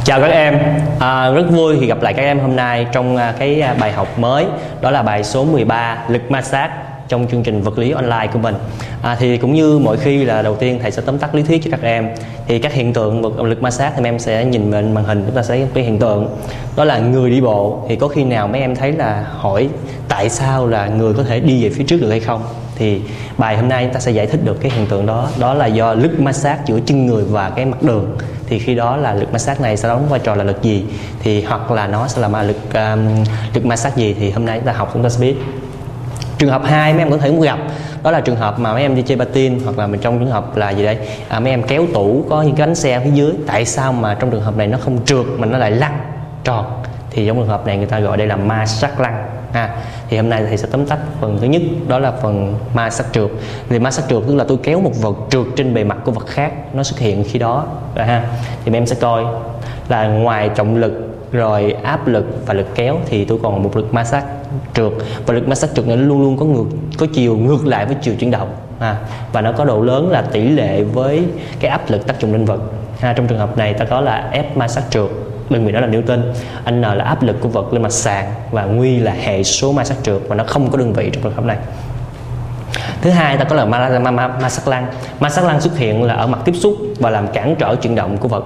Chào các em, rất vui khi gặp lại các em hôm nay trong cái bài học mới. Đó là bài số 13 lực ma sát trong chương trình vật lý online của mình. Thì cũng như mọi khi là đầu tiên thầy sẽ tóm tắt lý thuyết cho các em. Thì các hiện tượng lực ma sát thì em sẽ nhìn lên màn hình, chúng ta sẽ cái hiện tượng đó là người đi bộ. Thì có khi nào mấy em thấy là hỏi tại sao là người có thể đi về phía trước được hay không? Thì bài hôm nay chúng ta sẽ giải thích được cái hiện tượng đó. Đó là do lực ma sát giữa chân người và cái mặt đường. Thì khi đó là lực ma sát này sẽ đóng vai trò là lực gì, thì hoặc là nó sẽ là lực ma sát gì, thì hôm nay chúng ta học chúng ta sẽ biết. Trường hợp 2 mấy em có thể muốn gặp, đó là trường hợp mà mấy em đi chơi patin, hoặc là mình trong trường hợp là gì đây, mấy em kéo tủ có những cái bánh xe phía dưới. Tại sao mà trong trường hợp này nó không trượt mà nó lại lăn tròn? Thì trong trường hợp này người ta gọi đây là ma sát lăn. Thì hôm nay thầy sẽ tóm tắt phần thứ nhất, đó là phần ma sát trượt. Thì ma sát trượt tức là tôi kéo một vật trượt trên bề mặt của vật khác, nó xuất hiện khi đó. Thì em sẽ coi là ngoài trọng lực rồi áp lực và lực kéo thì tôi còn một lực ma sát trượt, và lực ma sát trượt này luôn luôn có chiều ngược lại với chiều chuyển động, và nó có độ lớn là tỷ lệ với cái áp lực tác dụng lên vật. Trong trường hợp này ta có là F ma sát trượt, đơn vị đó là Newton, N là áp lực của vật lên mặt sàn, và nguy là hệ số ma sát trượt, và nó không có đơn vị trong trường hợp này. Thứ hai ta có là ma sát lăn. Ma sát lăn xuất hiện là ở mặt tiếp xúc và làm cản trở chuyển động của vật.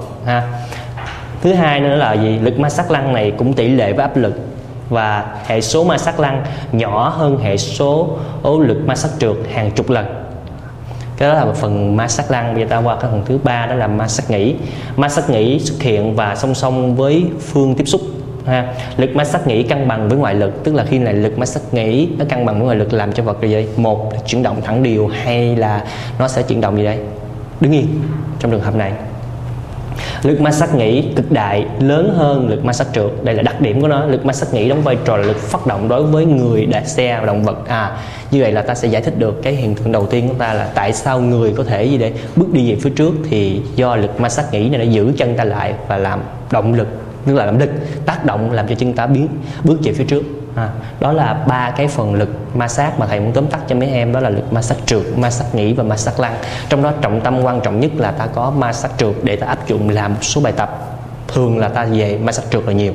Thứ hai nữa là gì? Lực ma sát lăn này cũng tỷ lệ với áp lực, và hệ số ma sát lăn nhỏ hơn hệ số lực ma sát trượt hàng chục lần. Cái đó là một phần ma sát lăn. Bây giờ ta qua cái phần thứ ba, đó là ma sát nghỉ. Ma sát nghỉ xuất hiện và song song với phương tiếp xúc. Lực ma sát nghỉ cân bằng với ngoại lực, tức là khi này lực ma sát nghỉ nó cân bằng với ngoại lực làm cho vật gì đây? Một là chuyển động thẳng đều, hay là nó sẽ chuyển động gì đây? Đứng yên. Trong trường hợp này lực ma sát nghỉ cực đại lớn hơn lực ma sát trượt. Đây là đặc điểm của nó. Lực ma sát nghỉ đóng vai trò là lực phát động đối với người, xe và động vật. Như vậy là ta sẽ giải thích được cái hiện tượng đầu tiên của ta là tại sao người có thể gì để bước đi về phía trước, thì do lực ma sát nghỉ này đã giữ chân ta lại và làm động lực, tức là làm lực tác động làm cho chân ta bước về phía trước. Đó là ba cái phần lực ma sát mà thầy muốn tóm tắt cho mấy em, đó là lực ma sát trượt, ma sát nghỉ và ma sát lăn. Trong đó trọng tâm quan trọng nhất là ta có ma sát trượt để ta áp dụng làm một số bài tập. Thường là ta về ma sát trượt là nhiều.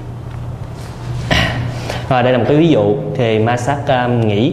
Đây là một cái ví dụ thì ma sát nghỉ.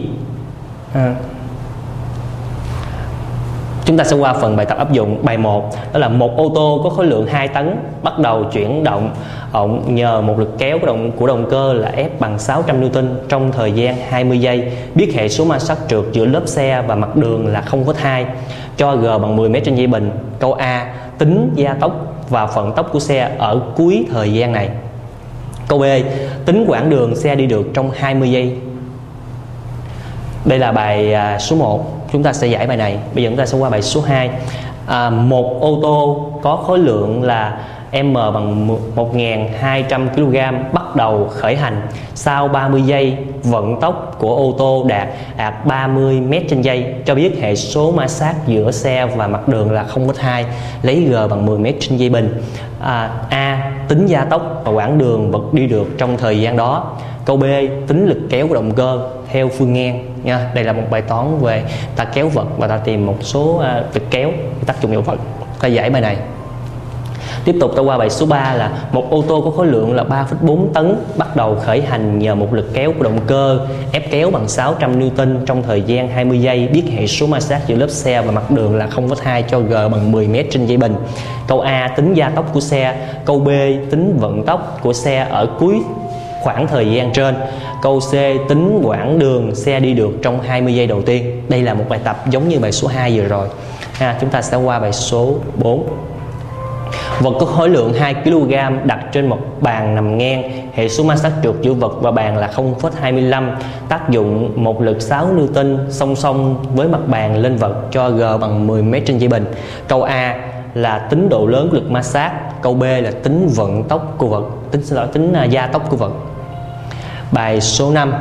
Chúng ta sẽ qua phần bài tập áp dụng. Bài 1, đó là một ô tô có khối lượng 2 tấn bắt đầu chuyển động nhờ một lực kéo của động cơ là F bằng 600 Newton trong thời gian 20 giây. Biết hệ số ma sát trượt giữa lớp xe và mặt đường là 0,2, cho G bằng 10 m/giây bình. Câu A, tính gia tốc và vận tốc của xe ở cuối thời gian này. Câu B, tính quãng đường xe đi được trong 20 giây. Đây là bài số 1. Chúng ta sẽ giải bài này. Bây giờ chúng ta sẽ qua bài số 2. Một ô tô có khối lượng là M bằng 1.200 kg bắt đầu khởi hành. Sau 30 giây, vận tốc của ô tô đạt 30 m/giây. Cho biết hệ số ma sát giữa xe và mặt đường là 0,2. Lấy G bằng 10 m/giây bình. A, tính gia tốc và quãng đường vật đi được trong thời gian đó. Câu B, tính lực kéo của động cơ theo phương ngang nha. Đây là một bài toán về ta kéo vật và ta tìm một số lực kéo tác dụng vào vật. Ta giải bài này. Tiếp tục ta qua bài số 3 là một ô tô có khối lượng là 3,4 tấn bắt đầu khởi hành nhờ một lực kéo của động cơ ép kéo bằng 600 Newton trong thời gian 20 giây. Biết hệ số ma sát giữa lớp xe và mặt đường là 0,2, cho G bằng 10 m/giây bình. Câu A, tính gia tốc của xe. Câu B, tính vận tốc của xe ở cuối khoảng thời gian trên. Câu C, tính quãng đường xe đi được trong 20 giây đầu tiên. Đây là một bài tập giống như bài số 2 vừa rồi. Chúng ta sẽ qua bài số 4. Vật có khối lượng 2 kg đặt trên một bàn nằm ngang. Hệ số ma sát trượt giữa vật và bàn là 0,25. Tác dụng một lực 6 Newton song song với mặt bàn lên vật, cho G bằng 10 m/giây bình. Câu A là tính độ lớn của lực ma sát. Câu B là tính vận tốc của vật, tính gia tốc của vật. Bài số 5.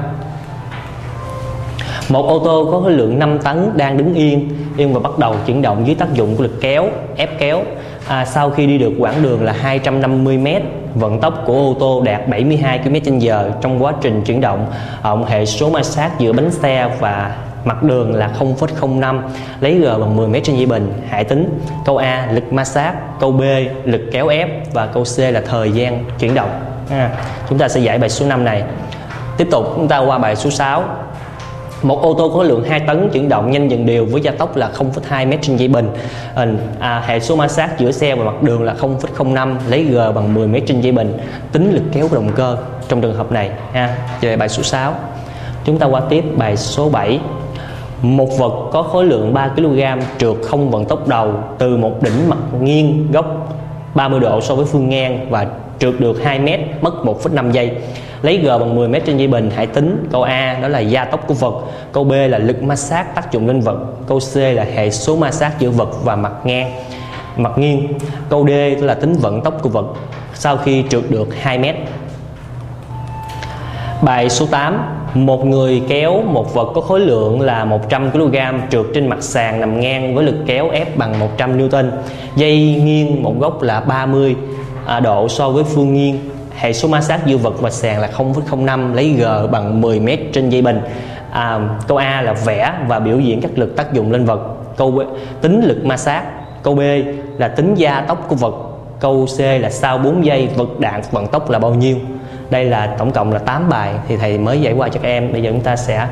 Một ô tô có khối lượng 5 tấn đang đứng yên và bắt đầu chuyển động dưới tác dụng của lực kéo, ép kéo. Sau khi đi được quãng đường là 250 m, vận tốc của ô tô đạt 72 km/h. Trong quá trình chuyển động, hệ số ma sát giữa bánh xe và mặt đường là 0,05, lấy G bằng 10 m trên giây bình, hãy tính. Câu A lực ma sát, câu B lực kéo ép và câu C là thời gian chuyển động. Chúng ta sẽ giải bài số 5 này. Tiếp tục chúng ta qua bài số 6. Một ô tô có khối lượng 2 tấn chuyển động nhanh dần đều với gia tốc là 0,2 m trên giây bình. Hệ số ma sát giữa xe và mặt đường là 0,05, lấy G bằng 10 m trên giây bình, tính lực kéo của động cơ trong trường hợp này. Về bài số 6. Chúng ta qua tiếp bài số 7. Một vật có khối lượng 3 kg trượt không vận tốc đầu từ một đỉnh mặt nghiêng góc 30 độ so với phương ngang và trượt được 2 m mất 1,5 giây. Lấy G bằng 10 m trên giây bình, hãy tính. Câu A đó là gia tốc của vật, câu B là lực ma sát tác dụng lên vật, câu C là hệ số ma sát giữa vật và mặt nghiêng, câu D đó là tính vận tốc của vật sau khi trượt được 2 m. Bài số 8. Một người kéo một vật có khối lượng là 100 kg trượt trên mặt sàn nằm ngang với lực kéo ép bằng 100 Newton. Dây nghiêng một góc là 30 độ so với phương nghiêng. Hệ số ma sát giữa vật và sàn là 0,05, lấy G bằng 10 m trên giây bình. Câu A là vẽ và biểu diễn các lực tác dụng lên vật. Câu B tính lực ma sát. Câu B là tính gia tốc của vật. Câu C là sau 4 giây vật đạt vận tốc là bao nhiêu. Đây là tổng cộng là 8 bài thì thầy mới giải qua cho các em. Bây giờ chúng ta sẽ